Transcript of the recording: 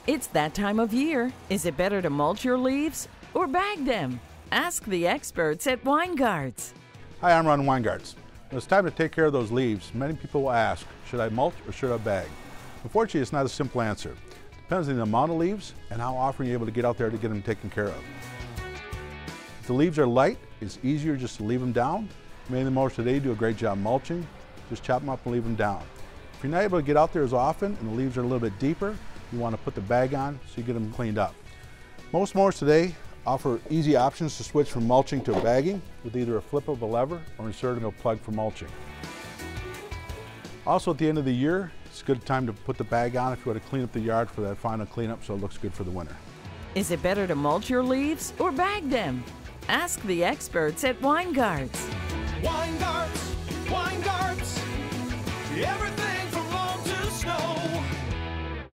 It's that time of year. Is it better to mulch your leaves or bag them? Ask the experts at Weingarts. Hi, I'm Ron Weingarts. When it's time to take care of those leaves, many people will ask, should I mulch or should I bag? Unfortunately, it's not a simple answer. It depends on the amount of leaves and how often you're able to get out there to get them taken care of. If the leaves are light, it's easier just to leave them down. Many of the mowers today do a great job mulching. Just chop them up and leave them down. If you're not able to get out there as often and the leaves are a little bit deeper, you want to put the bag on so you get them cleaned up. Most mowers today offer easy options to switch from mulching to bagging with either a flip of a lever or inserting a plug for mulching. Also, at the end of the year, it's a good time to put the bag on if you want to clean up the yard for that final cleanup so it looks good for the winter. Is it better to mulch your leaves or bag them? Ask the experts at Weingarts. Weingarts, Weingarts, everything.